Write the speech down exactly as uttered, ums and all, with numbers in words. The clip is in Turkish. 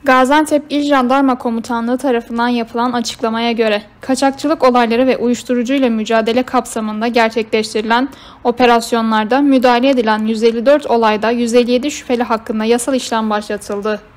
Gaziantep İl Jandarma Komutanlığı tarafından yapılan açıklamaya göre, kaçakçılık olayları ve uyuşturucuyla mücadele kapsamında gerçekleştirilen operasyonlarda müdahale edilen yüz elli dört olayda yüz elli yedi şüpheli hakkında yasal işlem başlatıldı.